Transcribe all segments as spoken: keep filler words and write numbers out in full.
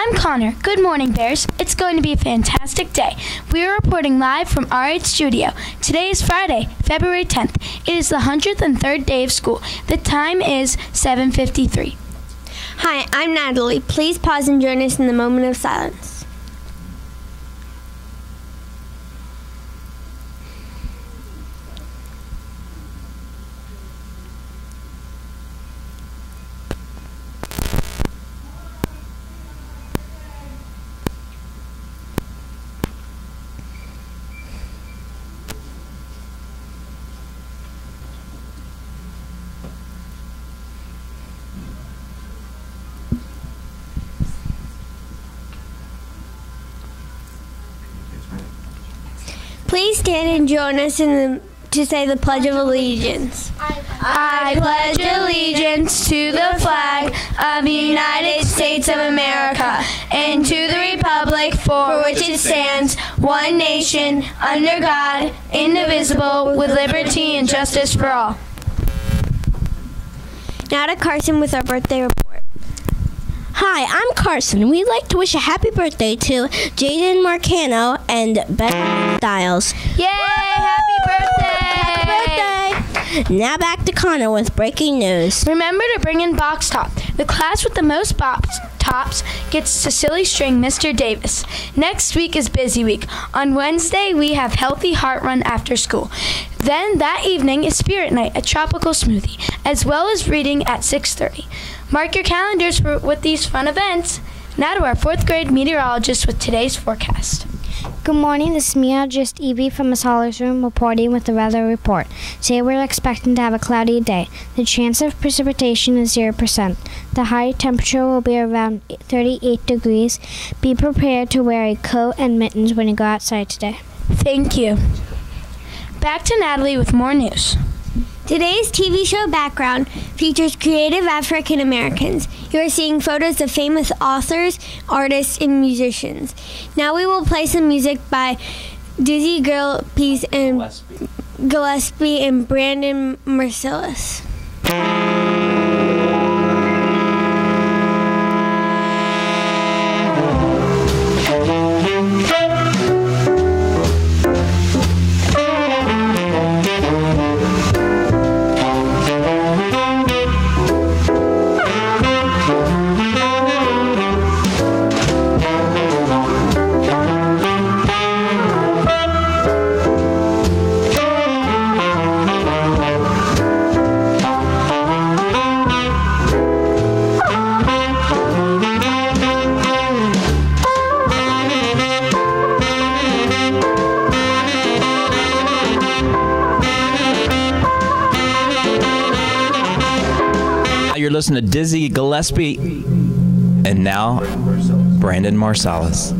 I'm Connor. Good morning, Bears. It's going to be a fantastic day. We are reporting live from our eight studio. Today is Friday, February tenth. It is the one hundred third day of school. The time is seven fifty-three. Hi, I'm Natalie. Please pause and join us in the moment of silence. Please stand and join us in the, to say the Pledge of Allegiance. I pledge allegiance to the flag of the United States of America and to the republic for which it stands, one nation, under God, indivisible, with liberty and justice for all. Now to Carson with our birthday report. Hi, I'm Carson. We'd like to wish a happy birthday to Jaden Marcano and Beth Stiles. Yay! Happy birthday! Happy birthday! Now back to Connor with breaking news. Remember to bring in box top. The class with the most box tops gets to silly string Mister Davis. Next week is busy week. On Wednesday, we have healthy heart run after school. Then that evening is spirit night, a tropical smoothie, as well as reading at six thirty. Mark your calendars for, with these fun events. Now to our fourth grade meteorologist with today's forecast. Good morning, this is meteorologist Evie from Miss Holler's room reporting with the weather report. Today we're expecting to have a cloudy day. The chance of precipitation is zero percent. The high temperature will be around thirty-eight degrees. Be prepared to wear a coat and mittens when you go outside today. Thank you. Back to Natalie with more news. Today's T V show background features creative African Americans. You are seeing photos of famous authors, artists, and musicians. Now we will play some music by Dizzy Gillespie and Gillespie and Brandon Marsalis. You're listening to Dizzy Gillespie and now Brandon Marsalis.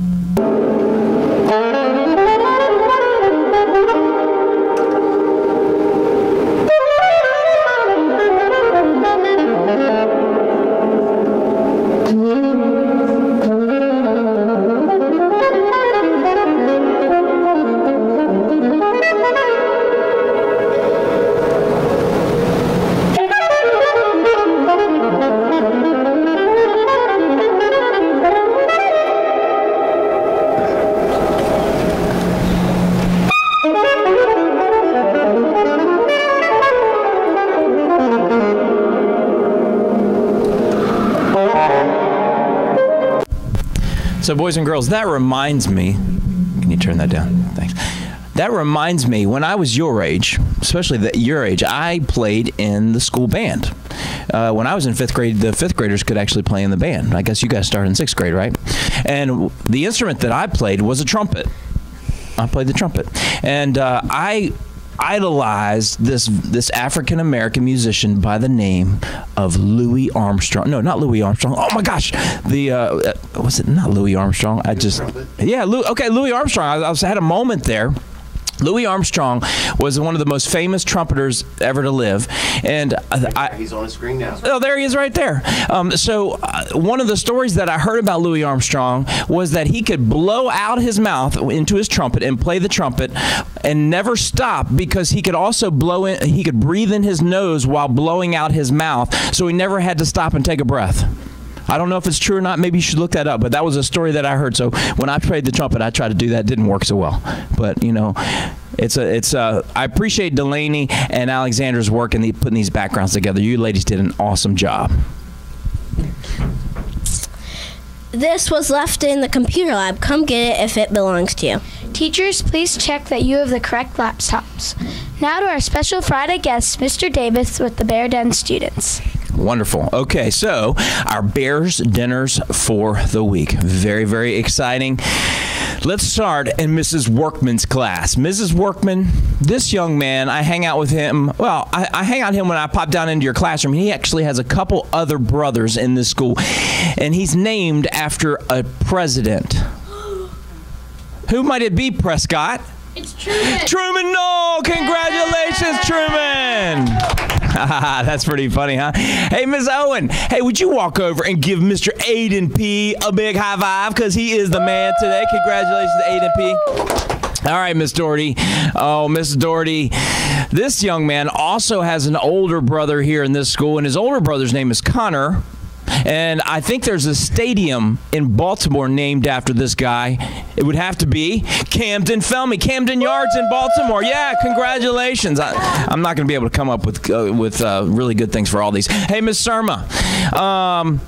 So boys and girls, that reminds me, can you turn that down? Thanks. That reminds me, when I was your age, especially the, your age, I played in the school band. Uh, when I was in fifth grade, the fifth graders could actually play in the band. I guess you guys started in sixth grade, right? And the instrument that I played was a trumpet. I played the trumpet. And uh, I idolized this this African American musician by the name of Louis Armstrong. No, not Louis Armstrong. Oh my gosh, the uh, was it not Louis Armstrong? I just yeah, Lou, okay, Louis Armstrong. I, I was, had a moment there. Louis Armstrong was one of the most famous trumpeters ever to live, and I, he's on the screen now. Oh, there he is, right there. Um, so uh, one of the stories that I heard about Louis Armstrong was that he could blow out his mouth into his trumpet and play the trumpet, and never stop because he could also blow in. He could breathe in his nose while blowing out his mouth, so he never had to stop and take a breath. I don't know if it's true or not. Maybe you should look that up. But that was a story that I heard. So when I played the trumpet, I tried to do that. It didn't work so well. But, you know, it's a, it's a, I appreciate Delaney and Alexander's work in the, putting these backgrounds together. You ladies did an awesome job. This was left in the computer lab. Come get it if it belongs to you. Teachers, please check that you have the correct laptops. Now to our special Friday guest, Mister Davis with the Bear Den students. Wonderful. Okay, so our Bears dinners for the week. Very, very exciting. Let's start in Missus Workman's class. Missus Workman, this young man, I hang out with him. Well, I, I hang out with him when I pop down into your classroom. He actually has a couple other brothers in this school, and he's named after a president. Who might it be, Prescott? It's Truman. Truman, no! Congratulations, Truman! That's pretty funny, huh? Hey, Miss Owen, hey, would you walk over and give Mister Aiden P. a big high five? Because he is the man today. Congratulations to Aiden P. All right, Miss Doherty. Oh, Miss Doherty. This young man also has an older brother here in this school, and his older brother's name is Connor. And I think there's a stadium in Baltimore named after this guy. It would have to be Camden Felmy, Camden Yards in Baltimore. Yeah, congratulations. I, I'm not going to be able to come up with uh, with uh, really good things for all these. Hey, Miss Surma, um,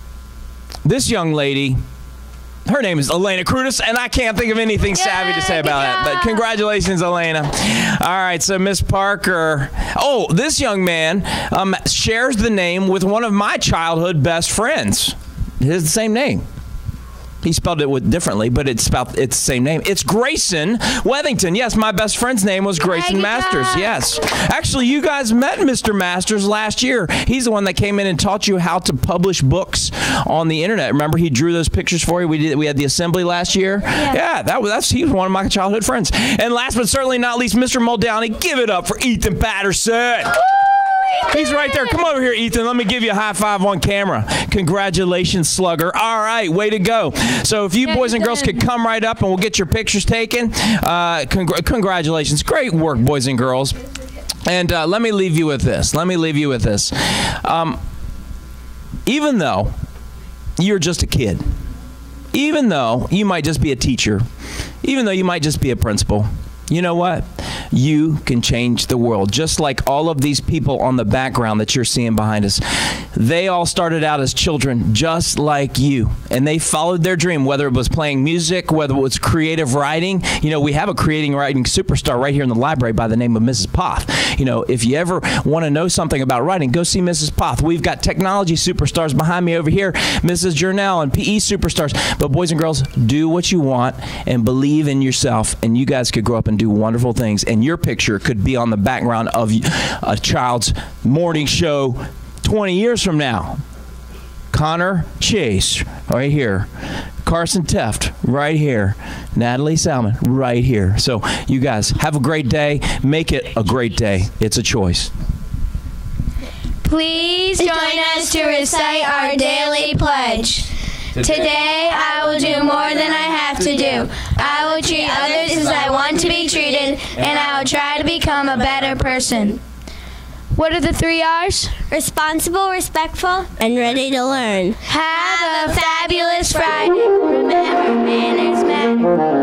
this young lady, her name is Elena Crutis, and I can't think of anything savvy to say about it. But congratulations, Elena. All right, so Miss Parker. Oh, this young man um, shares the name with one of my childhood best friends. It is the same name. He spelled it with differently, but it's spelled it's the same name. It's Grayson Wethington. Yes, my best friend's name was Grayson Masters. Yes. Actually, you guys met Mister Masters last year. He's the one that came in and taught you how to publish books on the internet. Remember, he drew those pictures for you. We did. We had the assembly last year. Yeah, yeah that was that's he was one of my childhood friends. And last but certainly not least, Mister Muldowney. Give it up for Ethan Patterson. He's right there. Come over here, Ethan. Let me give you a high five on camera. Congratulations, Slugger. All right, way to go. So if you yeah, boys and girls could come right up and we'll get your pictures taken. Uh, congr congratulations. Great work, boys and girls. And uh, let me leave you with this. Let me leave you with this. Um, even though you're just a kid, even though you might just be a teacher, even though you might just be a principal, you know what? You can change the world. Just like all of these people on the background that you're seeing behind us. They all started out as children just like you. And they followed their dream, whether it was playing music, whether it was creative writing. You know, we have a creating writing superstar right here in the library by the name of Missus Poth. You know, if you ever want to know something about writing, go see Missus Poth. We've got technology superstars behind me over here, Missus Journell, and P E superstars. But boys and girls, do what you want and believe in yourself, and you guys could grow up and do wonderful things. And your picture could be on the background of a child's morning show twenty years from now. Connor Chase, right here. Carson Teft, right here. Natalie Salmon, right here. So you guys have a great day. Make it a great day. It's a choice. Please join us to recite our daily pledge. Today I will do more than I have to do. I will treat others as I want to be treated, and I will try to become a better person. What are the three R's? Responsible, respectful, and ready to learn. Have a fabulous Friday. Remember, manners matter.